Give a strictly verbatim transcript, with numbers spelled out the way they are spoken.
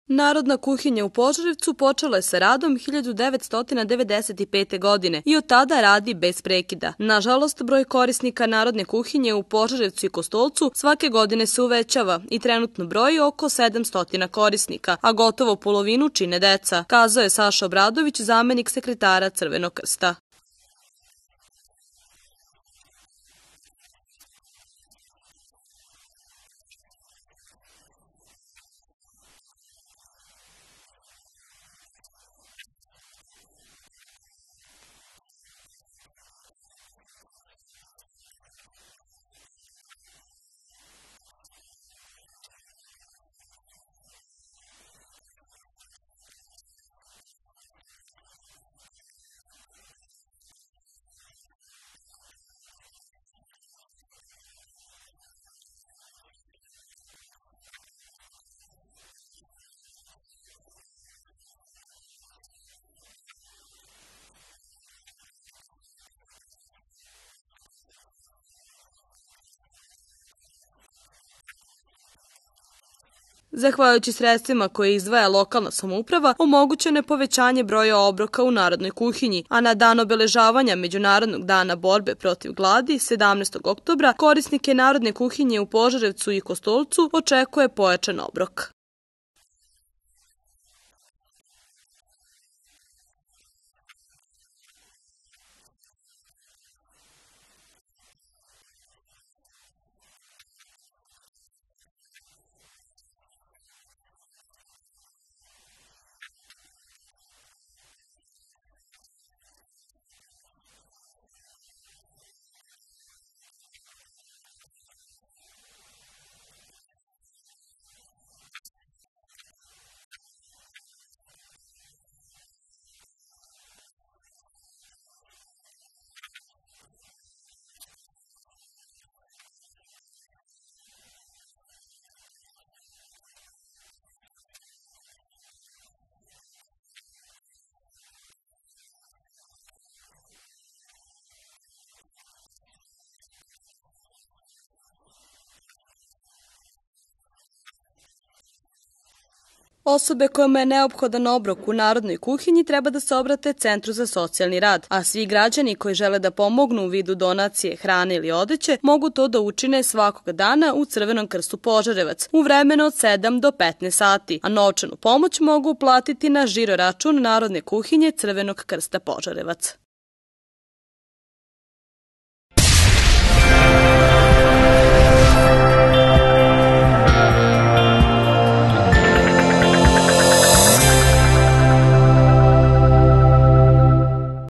Narodna kuhinja u Požarevcu počela je sa radom hiljadu devetsto devedeset pete. godine i od tada radi bez prekida. Nažalost, broj korisnika Narodne kuhinje u Požarevcu i Kostolcu svake godine se uvećava i trenutno broji oko sedamsto korisnika, a gotovo polovinu čine deca, kazao je Saša Obradović, zamenik sekretara Crvenog krsta. Zahvaljujući sredstvima koje izdvaja lokalna samouprava, omogućeno je povećanje broja obroka u Narodnoj kuhinji, a na dan obeležavanja Međunarodnog dana borbe protiv gladi, sedamnaestog oktobra, korisnike Narodne kuhinje u Požarevcu i Kostolcu očekuje pojačan obrok. Osobe kojima je neophodan obrok u Narodnoj kuhinji treba da se obrate Centru za socijalni rad, a svi građani koji žele da pomognu u vidu donacije hrane ili odeće mogu to da učine svakog dana u Crvenom krstu Požarevac u vremenu od sedam do petnaest sati, a novčanu pomoć mogu uplatiti na žiro račun Narodne kuhinje Crvenog krsta Požarevac.